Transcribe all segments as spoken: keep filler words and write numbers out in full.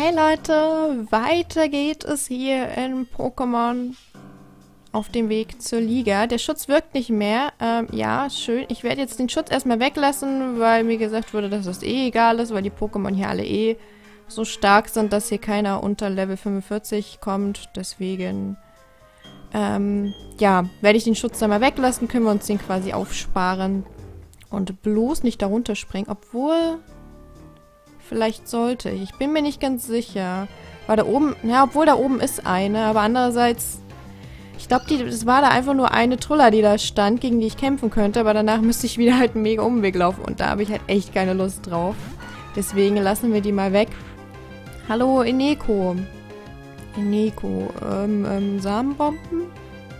Hey Leute, weiter geht es hier in Pokémon auf dem Weg zur Liga. Der Schutz wirkt nicht mehr. Ähm, ja, schön. Ich werde jetzt den Schutz erstmal weglassen, weil mir gesagt wurde, dass das eh egal ist, weil die Pokémon hier alle eh so stark sind, dass hier keiner unter Level fünfundvierzig kommt. Deswegen, ähm, ja, werde ich den Schutz dann mal weglassen, können wir uns den quasi aufsparen und bloß nicht darunter springen, obwohl... Vielleicht sollte ich. Ich bin mir nicht ganz sicher. War da oben... Ja, obwohl da oben ist eine. Aber andererseits... Ich glaube, das war da einfach nur eine Trulla, die da stand, gegen die ich kämpfen könnte. Aber danach müsste ich wieder halt einen mega Umweg laufen. Und da habe ich halt echt keine Lust drauf. Deswegen lassen wir die mal weg. Hallo, Eneko. Eneko. Ähm, ähm, Samenbomben?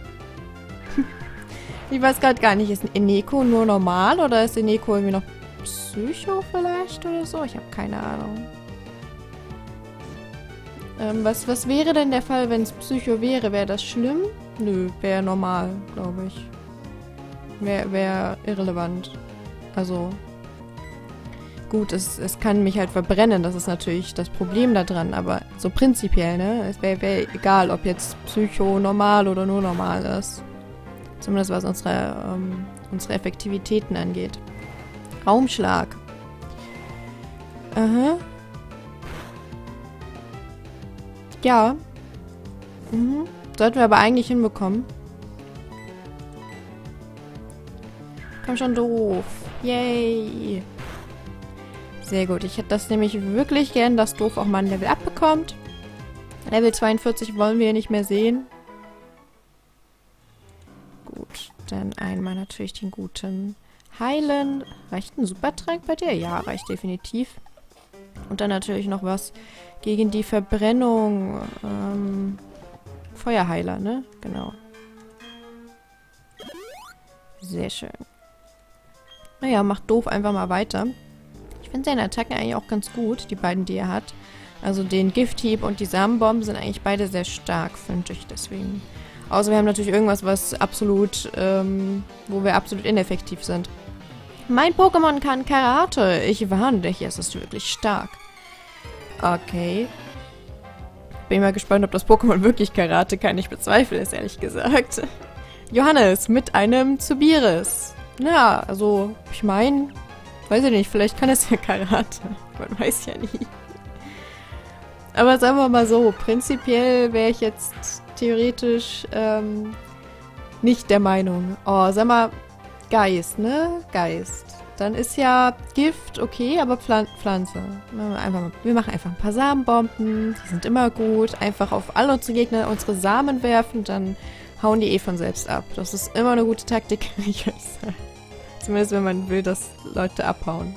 Ich weiß gerade gar nicht. Ist ein Eneko nur normal? Oder ist Eneko irgendwie noch... Psycho vielleicht oder so? Ich habe keine Ahnung. Ähm, was, was wäre denn der Fall, wenn es Psycho wäre? Wäre das schlimm? Nö, wäre normal, glaube ich. Wäre wär irrelevant. Also, gut, es, es kann mich halt verbrennen. Das ist natürlich das Problem daran. Aber so prinzipiell, ne? Es wäre wär egal, ob jetzt Psycho normal oder nur normal ist. Zumindest was unsere, ähm, unsere Effektivitäten angeht. Raumschlag. Aha. Ja. Mhm. Sollten wir aber eigentlich hinbekommen. Komm schon, doof. Yay. Sehr gut. Ich hätte das nämlich wirklich gern, dass doof auch mal ein Level abbekommt. Level zweiundvierzig wollen wir nicht mehr sehen. Gut. Dann einmal natürlich den guten... Heilen. Reicht ein Supertrank bei dir? Ja, reicht definitiv. Und dann natürlich noch was gegen die Verbrennung. Ähm, Feuerheiler, ne? Genau. Sehr schön. Naja, macht doof einfach mal weiter. Ich finde seine Attacken eigentlich auch ganz gut, die beiden, die er hat. Also den Gifthieb und die Samenbomben sind eigentlich beide sehr stark, finde ich deswegen. Außer wir haben natürlich irgendwas, was absolut, ähm, wo wir absolut ineffektiv sind. Mein Pokémon kann Karate. Ich warne dich, es ist wirklich stark. Okay. Bin mal gespannt, ob das Pokémon wirklich Karate kann. Ich bezweifle es, ehrlich gesagt. Johannes mit einem Zubiris. Ja, also, ich meine, weiß ich nicht, vielleicht kann es ja Karate. Man weiß ja nie. Aber sagen wir mal so, prinzipiell wäre ich jetzt theoretisch ähm, nicht der Meinung. Oh, sag mal, Geist, ne? Geist. Dann ist ja Gift okay, aber Pflan Pflanze. Einfach mal, wir machen einfach ein paar Samenbomben. Die sind immer gut. Einfach auf alle unsere Gegner unsere Samen werfen, dann hauen die eh von selbst ab. Das ist immer eine gute Taktik. Zumindest wenn man will, dass Leute abhauen.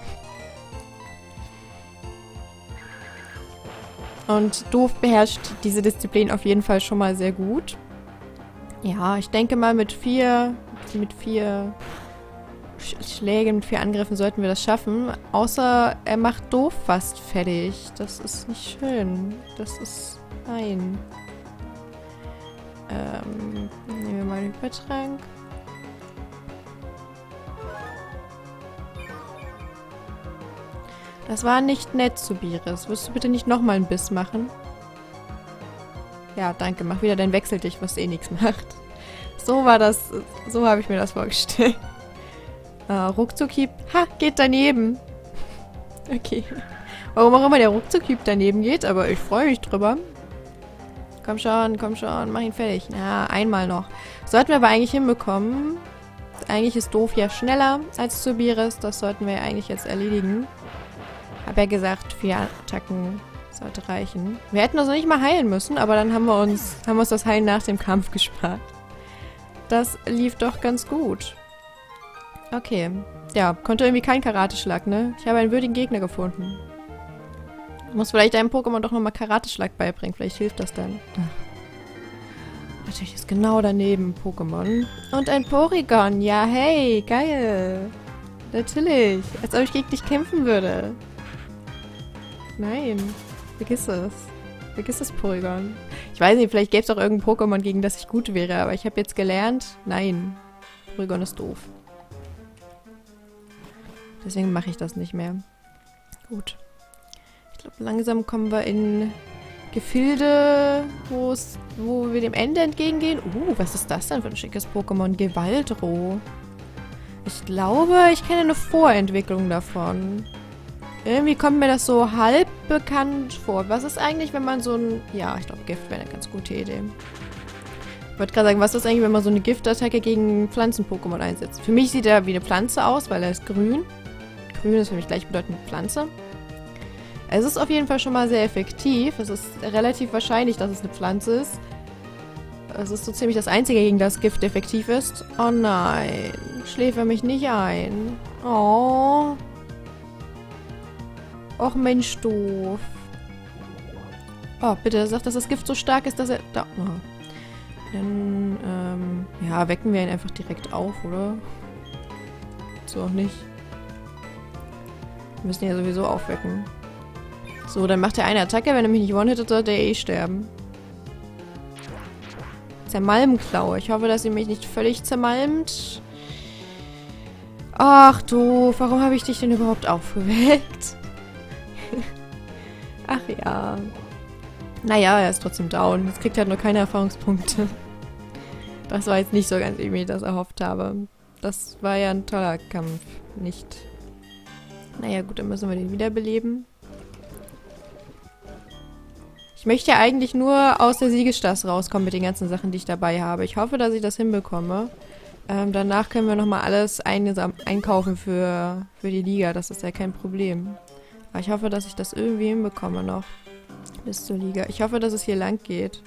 Und doof beherrscht diese Disziplin auf jeden Fall schon mal sehr gut. Ja, ich denke mal mit vier... Mit vier Sch Schlägen, mit vier Angriffen sollten wir das schaffen. Außer er macht doof fast fertig. Das ist nicht schön. Das ist... Nein. Ähm, nehmen wir mal den Hypertrank. Das war nicht nett, Zubiris. Wirst du bitte nicht nochmal einen Biss machen? Ja, danke. Mach wieder dein Wechseldicht, was eh nichts macht. So war das, so habe ich mir das vorgestellt. Uh, Ruckzuckhieb. Ha, geht daneben. Okay. Warum auch immer der Ruckzuckhieb daneben geht, aber ich freue mich drüber. Komm schon, komm schon, mach ihn fertig. Ja, einmal noch. Sollten wir aber eigentlich hinbekommen. Eigentlich ist doof ja schneller als Zubiris. Das sollten wir ja eigentlich jetzt erledigen. Hab ja gesagt, vier Attacken sollte reichen. Wir hätten also nicht mal heilen müssen, aber dann haben wir uns, haben wir uns das Heilen nach dem Kampf gespart. Das lief doch ganz gut. Okay. Ja, konnte irgendwie kein Karateschlag, ne? Ich habe einen würdigen Gegner gefunden. Du musst vielleicht deinem Pokémon doch nochmal Karateschlag beibringen. Vielleicht hilft das dann. Ach. Natürlich ist genau daneben Pokémon. Und ein Porygon. Ja, hey, geil. Natürlich. Als ob ich gegen dich kämpfen würde. Nein. Vergiss es. Vergiss das Porygon. Ich weiß nicht, vielleicht gäbe es auch irgendein Pokémon, gegen das ich gut wäre, aber ich habe jetzt gelernt, nein. Porygon ist doof. Deswegen mache ich das nicht mehr. Gut. Ich glaube, langsam kommen wir in Gefilde, wo es, wo wir dem Ende entgegengehen. Uh, was ist das denn für ein schickes Pokémon? Gewaldro. Ich glaube, ich kenne eine Vorentwicklung davon. Irgendwie kommt mir das so halb bekannt vor. Was ist eigentlich, wenn man so ein... Ja, ich glaube, Gift wäre eine ganz gute Idee. Ich wollte gerade sagen, was ist eigentlich, wenn man so eine Giftattacke gegen Pflanzen-Pokémon einsetzt? Für mich sieht er wie eine Pflanze aus, weil er ist grün. Grün ist für mich gleichbedeutend mit Pflanze. Es ist auf jeden Fall schon mal sehr effektiv. Es ist relativ wahrscheinlich, dass es eine Pflanze ist. Es ist so ziemlich das Einzige, gegen das Gift effektiv ist. Oh nein. Schläfer mich nicht ein. Oh. Och Mensch, doof. Oh, bitte, sag, dass das Gift so stark ist, dass er... Da. Oh. Dann, ähm... ja, wecken wir ihn einfach direkt auf, oder? So auch nicht. Wir müssen ihn ja sowieso aufwecken. So, dann macht er eine Attacke. Wenn er mich nicht one-hittet, sollte er eh sterben. Zermalmklaue. Ich hoffe, dass sie mich nicht völlig zermalmt. Ach doof, warum habe ich dich denn überhaupt aufgeweckt? Ach ja. Naja, er ist trotzdem down. Jetzt kriegt er halt nur keine Erfahrungspunkte. Das war jetzt nicht so ganz, wie ich mir das erhofft habe. Das war ja ein toller Kampf. Nicht. Naja, gut, dann müssen wir den wiederbeleben. Ich möchte ja eigentlich nur aus der Siegesstraße rauskommen mit den ganzen Sachen, die ich dabei habe. Ich hoffe, dass ich das hinbekomme. Ähm, danach können wir nochmal alles einkaufen für, für die Liga. Das ist ja kein Problem. Aber ich hoffe, dass ich das irgendwie hinbekomme noch. Bis zur Liga. Ich hoffe, dass es hier lang geht.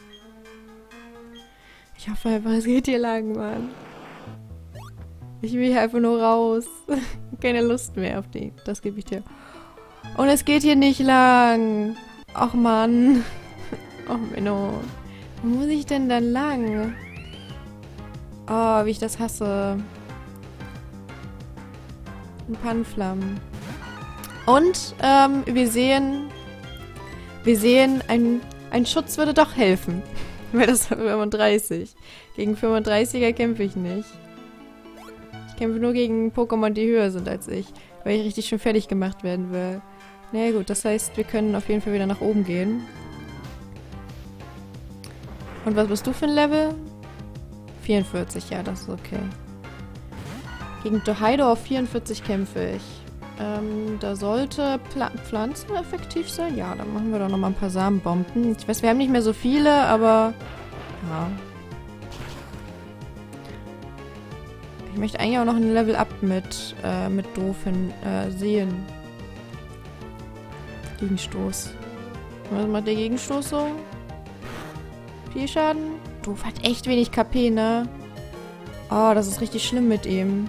Ich hoffe einfach, es geht hier lang, Mann. Ich will hier einfach nur raus. Keine Lust mehr auf die. Das gebe ich dir. Und es geht hier nicht lang. Ach, Mann. Oh, Menno. Wo muss ich denn dann lang? Oh, wie ich das hasse. Ein Panflam. Und, ähm, wir sehen... Wir sehen, ein, ein Schutz würde doch helfen. Weil das war fünfunddreißig. Gegen fünfunddreißiger kämpfe ich nicht. Ich kämpfe nur gegen Pokémon, die höher sind als ich. Weil ich richtig schön fertig gemacht werden will. Na ja, gut, das heißt, wir können auf jeden Fall wieder nach oben gehen. Und was bist du für ein Level? vierundvierzig, ja, das ist okay. Gegen Dohaido auf vierundvierzig kämpfe ich. Ähm, da sollte Pla Pflanzen effektiv sein. Ja, dann machen wir doch nochmal ein paar Samenbomben. Ich weiß, wir haben nicht mehr so viele, aber... Ja. Ich möchte eigentlich auch noch ein Level Up mit, äh, mit doofen äh, sehen. Gegenstoß. Was macht der Gegenstoß so? Viel Schaden? Doof hat echt wenig K P, ne? Oh, das ist richtig schlimm mit ihm.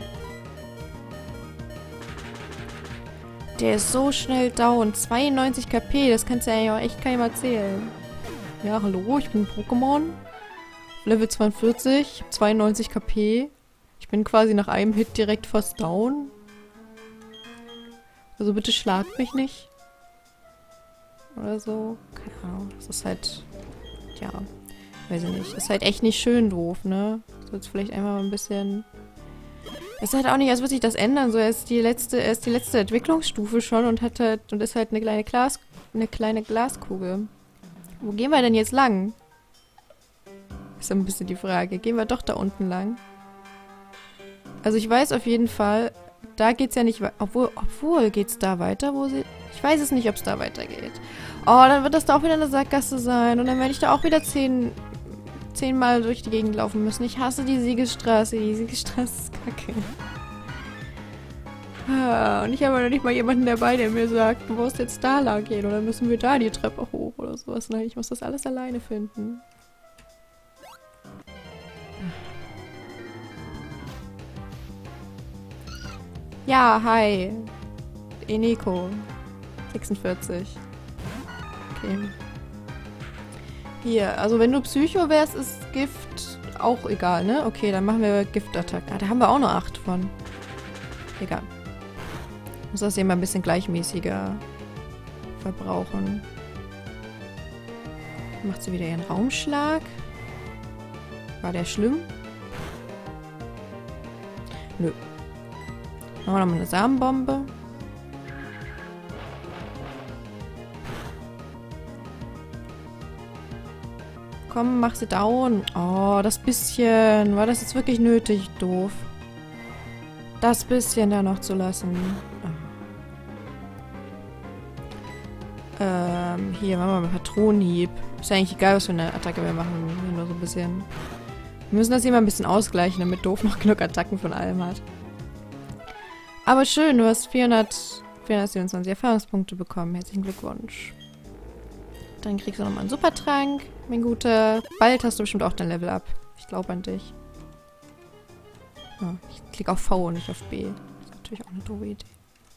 Der ist so schnell down. zweiundneunzig K P, das kannst du ja auch echt keinem erzählen. Ja, hallo, ich bin ein Pokémon. Level zweiundvierzig, zweiundneunzig K P. Ich bin quasi nach einem Hit direkt fast down. Also bitte schlagt mich nicht. Oder so. Keine Ahnung. Das ist halt... Ja. Weiß ich nicht. Ist halt echt nicht schön doof, ne? So jetzt vielleicht einfach mal ein bisschen... Es ist halt auch nicht, als würde sich das ändern. So, er ist die letzte, er ist die letzte Entwicklungsstufe schon und hat halt... Und ist halt eine kleine Glas... Eine kleine Glaskugel. Wo gehen wir denn jetzt lang? Ist ein bisschen die Frage. Gehen wir doch da unten lang? Also ich weiß auf jeden Fall... Da geht's ja nicht weiter. Obwohl, obwohl geht's da weiter, wo sie... Ich weiß es nicht, ob es da weitergeht. Oh, dann wird das da auch wieder eine Sackgasse sein. Und dann werde ich da auch wieder zehn... zehnmal durch die Gegend laufen müssen. Ich hasse die Siegesstraße. Die Siegesstraße ist kacke. Ah, und ich habe noch nicht mal jemanden dabei, der mir sagt, du musst jetzt da lang gehen oder müssen wir da die Treppe hoch oder sowas. Nein, ich muss das alles alleine finden. Ja, hi. Eneko. sechsundvierzig. Okay. Hier, also wenn du Psycho wärst, ist Gift auch egal, ne? Okay, dann machen wir Giftattacken. Ah, da haben wir auch nur acht von. Egal. Muss das hier mal ein bisschen gleichmäßiger verbrauchen. Macht sie wieder ihren Raumschlag? War der schlimm? Nö. Machen wir nochmal eine Samenbombe. Komm, mach sie down. Oh, das bisschen. War das jetzt wirklich nötig? Doof. Das bisschen da noch zu lassen. Oh. Ähm, hier, machen wir mal Patronenhieb. Ist ja eigentlich egal, was für eine Attacke wir machen. Nur so ein bisschen. Wir müssen das hier mal ein bisschen ausgleichen, damit Doof noch genug Attacken von allem hat. Aber schön, du hast vierhundert, vierhundertsiebenundzwanzig Erfahrungspunkte bekommen. Herzlichen Glückwunsch. Dann kriegst du nochmal einen Supertrank, mein Guter. Bald hast du bestimmt auch dein Level up. Ich glaube an dich. Oh, ich klicke auf V und nicht auf B. Das ist natürlich auch eine doofe Idee.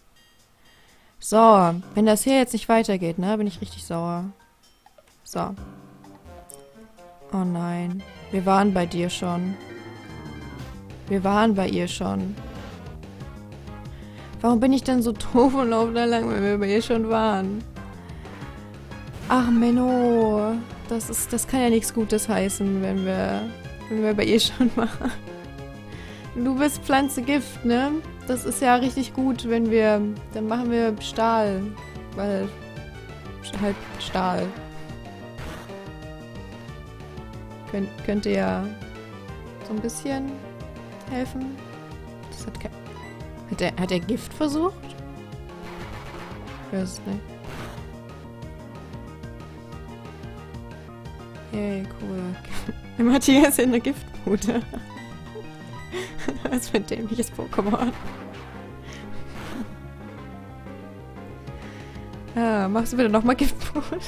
So, wenn das hier jetzt nicht weitergeht, ne, bin ich richtig sauer. So. Oh nein. Wir waren bei dir schon. Wir waren bei ihr schon. Warum bin ich denn so doof und laufe da lang, wenn wir bei ihr schon waren? Ach, Menno. Das ist, das kann ja nichts Gutes heißen, wenn wir, wenn wir bei ihr schon waren. Du bist Pflanze Gift, ne? Das ist ja richtig gut, wenn wir... Dann machen wir Stahl. Weil... Halt Stahl. Könnt, könnte ja so ein bisschen helfen. Das hat kein... Hat er, hat er Gift versucht? Ich weiß es nicht. Yay, cool. Matthias in der Giftbude. Was für ein dämliches Pokémon. Ah, machst du bitte nochmal Giftbude?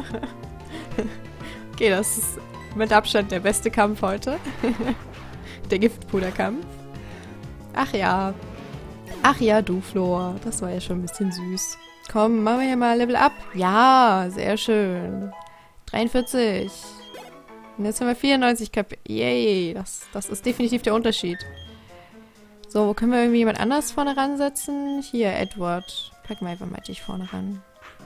Okay, das ist mit Abstand der beste Kampf heute. Der Giftpuderkampf. Ach ja. Ach ja, du, Flor. Das war ja schon ein bisschen süß. Komm, machen wir hier mal Level Up. Ja, sehr schön. dreiundvierzig. Und jetzt haben wir vierundneunzig K P. Yay, das, das ist definitiv der Unterschied. So, wo können wir irgendwie jemand anders vorne ransetzen? Hier, Edward. Packen wir einfach mal dich vorne ran.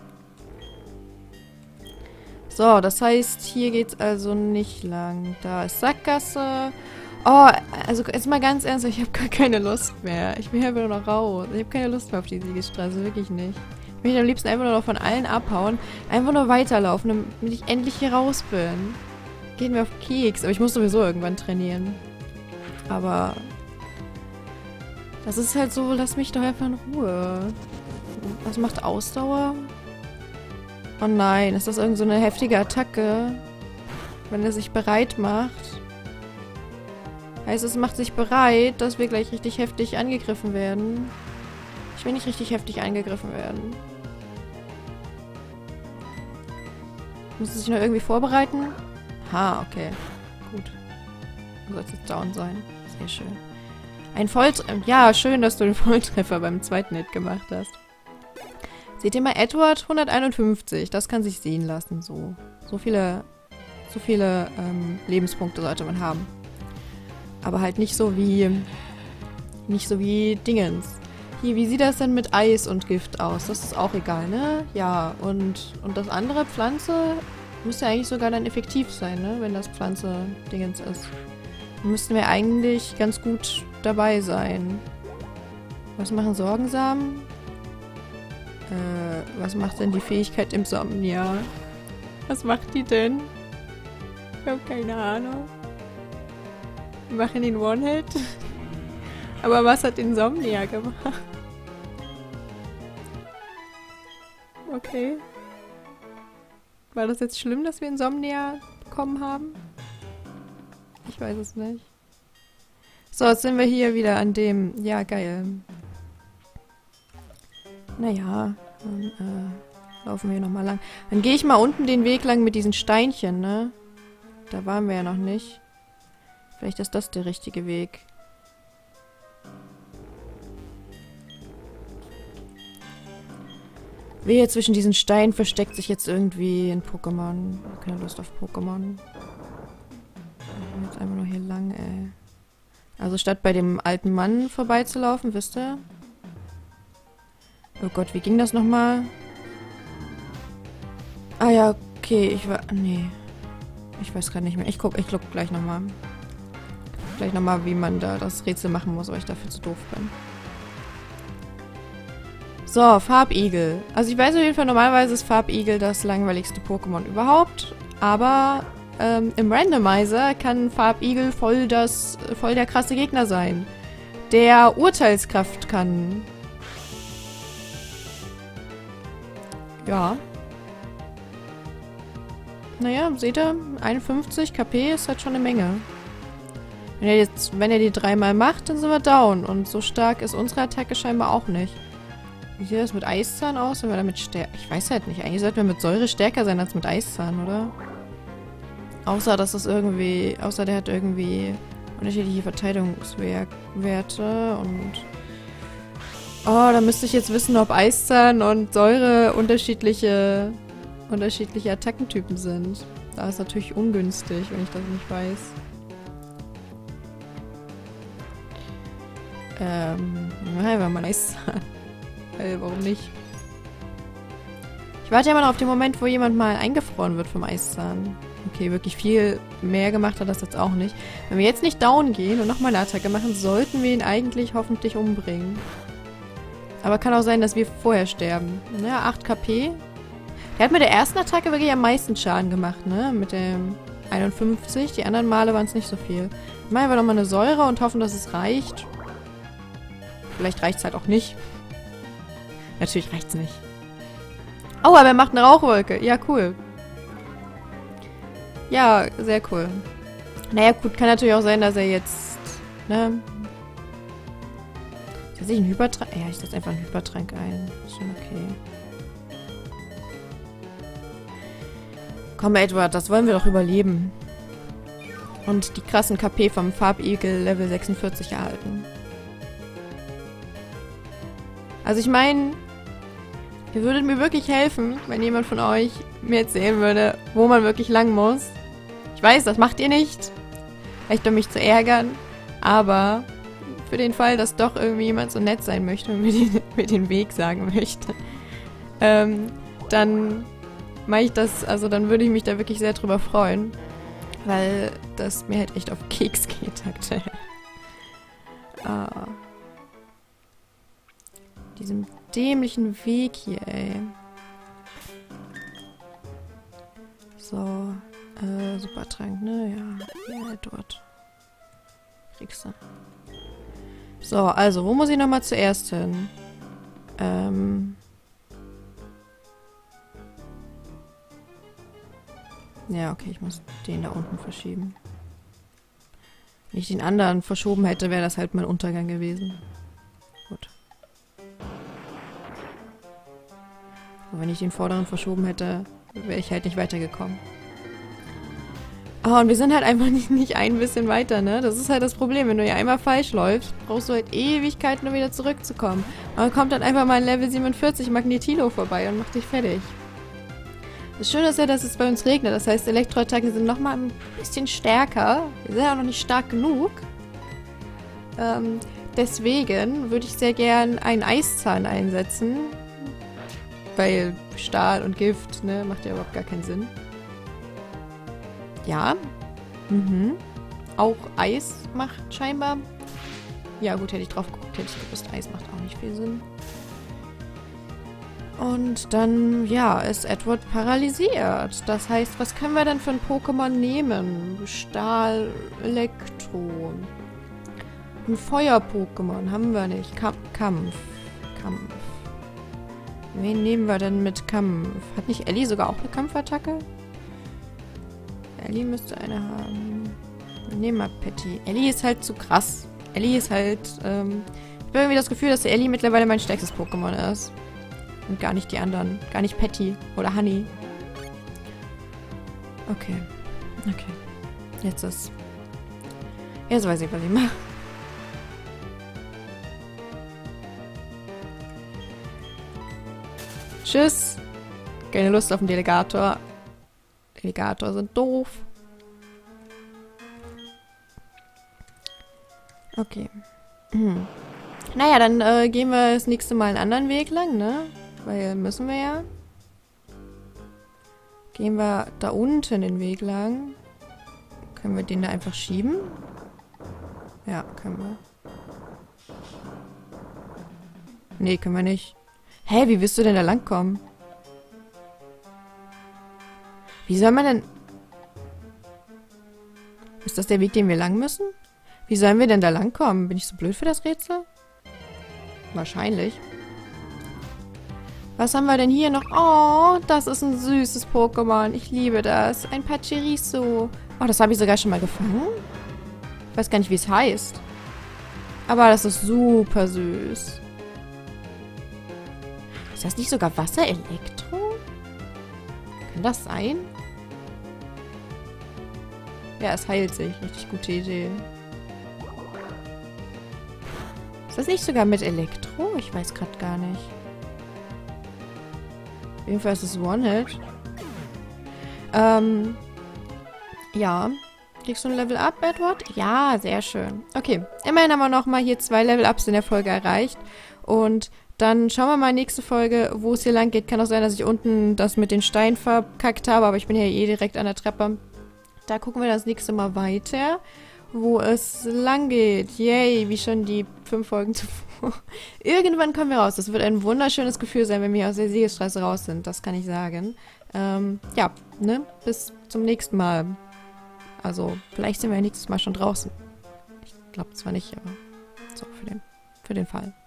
So, das heißt, hier geht's also nicht lang. Da ist Sackgasse. Oh, also jetzt mal ganz ernst, ich habe gar keine Lust mehr. Ich will ja wieder noch raus. Ich habe keine Lust mehr auf die Siegesstraße, wirklich nicht. Ich möchte am liebsten einfach nur noch von allen abhauen. Einfach nur weiterlaufen, damit ich endlich hier raus bin. Geht mir auf Keks, aber ich muss sowieso irgendwann trainieren. Aber das ist halt so, lass mich doch einfach in Ruhe. Was macht Ausdauer? Oh nein, ist das irgend so eine heftige Attacke? Wenn er sich bereit macht. Heißt, es macht sich bereit, dass wir gleich richtig heftig angegriffen werden. Ich will nicht richtig heftig angegriffen werden. Muss es sich noch irgendwie vorbereiten? Ha, okay. Gut. Du sollst jetzt down sein. Sehr schön. Ein Volltreffer. Ja, schön, dass du den Volltreffer beim zweiten Hit gemacht hast. Seht ihr mal, Edward hunderteinundfünfzig. Das kann sich sehen lassen, so. So viele, so viele ähm, Lebenspunkte sollte man haben. Aber halt nicht so wie, nicht so wie Dingens. Hier, wie sieht das denn mit Eis und Gift aus? Das ist auch egal, ne? Ja, und, und das andere, Pflanze, müsste ja eigentlich sogar dann effektiv sein, ne? Wenn das Pflanze Dingens ist. Dann müssten wir eigentlich ganz gut dabei sein. Was machen Sorgensamen? Äh, was macht denn die Fähigkeit Insomnia? Was macht die denn? Ich habe keine Ahnung. Wir machen den One-Hit. Aber was hat Insomnia gemacht? Okay. War das jetzt schlimm, dass wir Insomnia bekommen haben? Ich weiß es nicht. So, jetzt sind wir hier wieder an dem... Ja, geil. Naja, dann äh, laufen wir hier nochmal lang. Dann gehe ich mal unten den Weg lang mit diesen Steinchen, ne? Da waren wir ja noch nicht. Vielleicht ist das der richtige Weg. Wehe, zwischen diesen Steinen versteckt sich jetzt irgendwie ein Pokémon. Keine Lust auf Pokémon. Jetzt einfach nur hier lang, ey. Also statt bei dem alten Mann vorbeizulaufen, wisst ihr? Oh Gott, wie ging das nochmal? Ah ja, okay, ich war... Nee. Ich weiß gerade nicht mehr. Ich guck, ich guck gleich nochmal. Gleich nochmal, wie man da das Rätsel machen muss, weil ich dafür zu doof bin. So, Farbigel. Also ich weiß auf jeden Fall, normalerweise ist Farbigel das langweiligste Pokémon überhaupt. Aber ähm, im Randomizer kann Farbigel voll das, voll der krasse Gegner sein. Der Urteilskraft kann. Ja. Naja, seht ihr? einundfünfzig K P ist halt schon eine Menge. Wenn er jetzt, wenn er die dreimal macht, dann sind wir down. Und so stark ist unsere Attacke scheinbar auch nicht. Wie sieht das mit Eiszahn aus, wenn wir damit stärker... Ich weiß halt nicht. Eigentlich sollten wir mit Säure stärker sein als mit Eiszahn, oder? Außer, dass es irgendwie... Außer, der hat irgendwie unterschiedliche Verteidigungswerte und... Oh, da müsste ich jetzt wissen, ob Eiszahn und Säure unterschiedliche... unterschiedliche Attackentypen sind. Da ist natürlich ungünstig, wenn ich das nicht weiß. Ähm... Nein, wir mal Eiszahn. Äh, warum nicht? Ich warte ja immer noch auf den Moment, wo jemand mal eingefroren wird vom Eiszahn. Okay, wirklich viel mehr gemacht hat das jetzt auch nicht. Wenn wir jetzt nicht down gehen und nochmal eine Attacke machen, sollten wir ihn eigentlich hoffentlich umbringen. Aber kann auch sein, dass wir vorher sterben. Ja, acht K P. Der hat mit der ersten Attacke wirklich am meisten Schaden gemacht, ne? Mit dem einundfünfzig. Die anderen Male waren es nicht so viel. Machen wir nochmal eine Säure und hoffen, dass es reicht. Vielleicht reicht es halt auch nicht. Natürlich reicht's nicht. Oh, aber er macht eine Rauchwolke. Ja, cool. Ja, sehr cool. Naja, gut, kann natürlich auch sein, dass er jetzt, ne? Setze ich einen Hypertrank? Ja, ich setze einfach einen Hypertrank ein. Ist schon okay. Komm, Edward, das wollen wir doch überleben. Und die krassen K P vom Farbigel Level sechsundvierzig erhalten. Also ich meine, ihr würdet mir wirklich helfen, wenn jemand von euch mir erzählen würde, wo man wirklich lang muss. Ich weiß, das macht ihr nicht. Vielleicht um mich zu ärgern. Aber für den Fall, dass doch irgendwie jemand so nett sein möchte und mir den, mir den Weg sagen möchte, ähm, dann mache ich das, also dann würde ich mich da wirklich sehr drüber freuen. Weil das mir halt echt auf den Keks geht aktuell. Ah. Diesem dämlichen Weg hier, ey. So, äh, Supertrank, ne? Ja, ja, dort. Kriegst du. So, also, wo muss ich nochmal zuerst hin? Ähm. Ja, okay, ich muss den da unten verschieben. Wenn ich den anderen verschoben hätte, wäre das halt mein Untergang gewesen. Gut. Und wenn ich den vorderen verschoben hätte, wäre ich halt nicht weitergekommen. Oh, und wir sind halt einfach nicht, nicht ein bisschen weiter, ne? Das ist halt das Problem. Wenn du ja einmal falsch läufst, brauchst du halt Ewigkeiten, um wieder zurückzukommen. Und dann kommt dann einfach mal ein Level siebenundvierzig Magnetilo vorbei und macht dich fertig. Das Schöne ist ja, dass es bei uns regnet. Das heißt, Elektroattacken sind nochmal ein bisschen stärker. Wir sind ja auch noch nicht stark genug. Ähm, deswegen würde ich sehr gern einen Eiszahn einsetzen. Weil Stahl und Gift, ne, macht ja überhaupt gar keinen Sinn. Ja. Mhm. Auch Eis macht scheinbar. Ja gut, hätte ich drauf geguckt, hätte ich gewusst, Eis macht auch nicht viel Sinn. Und dann, ja, ist Edward paralysiert. Das heißt, was können wir denn für ein Pokémon nehmen? Stahl, Elektro. Ein Feuer-Pokémon haben wir nicht. Kamp Kampf. Kampf. Wen nehmen wir denn mit Kampf? Hat nicht Ellie sogar auch eine Kampfattacke? Ellie müsste eine haben. Wir nehmen mal Patty. Ellie ist halt zu krass. Ellie ist halt, ähm... ich habe irgendwie das Gefühl, dass Ellie mittlerweile mein stärkstes Pokémon ist. Und gar nicht die anderen. Gar nicht Patty oder Honey. Okay. Okay. Jetzt ist... Jetzt weiß ich, was ich mache. Tschüss. Keine Lust auf den Delegator. Delegator sind doof. Okay. Hm. Naja, dann äh, gehen wir das nächste Mal einen anderen Weg lang, ne? Weil müssen wir ja. Gehen wir da unten den Weg lang. Können wir den da einfach schieben? Ja, können wir. Nee, können wir nicht. Hä, wie willst du denn da langkommen? Wie soll man denn... Ist das der Weg, den wir lang müssen? Wie sollen wir denn da langkommen? Bin ich so blöd für das Rätsel? Wahrscheinlich. Was haben wir denn hier noch? Oh, das ist ein süßes Pokémon. Ich liebe das. Ein Pachirisu. Oh, das habe ich sogar schon mal gefangen. Ich weiß gar nicht, wie es heißt. Aber das ist super süß. Ist das nicht sogar Wasser-Elektro? Kann das sein? Ja, es heilt sich. Richtig gute Idee. Ist das nicht sogar mit Elektro? Ich weiß gerade gar nicht. Auf jeden Fall ist es One-Hit. Ähm, ja. Kriegst du ein Level-Up, Edward? Ja, sehr schön. Okay, immerhin haben wir nochmal hier zwei Level-Ups in der Folge erreicht. Und dann schauen wir mal nächste Folge, wo es hier lang geht. Kann auch sein, dass ich unten das mit den Steinen verkackt habe, aber ich bin ja eh direkt an der Treppe. Da gucken wir das nächste Mal weiter, wo es lang geht. Yay, wie schon die fünf Folgen zuvor. Irgendwann kommen wir raus. Das wird ein wunderschönes Gefühl sein, wenn wir aus der Siegesstraße raus sind. Das kann ich sagen. Ähm, ja, ne? Bis zum nächsten Mal. Also, vielleicht sind wir ja nächstes Mal schon draußen. Ich glaube zwar nicht, aber so für den, für den Fall.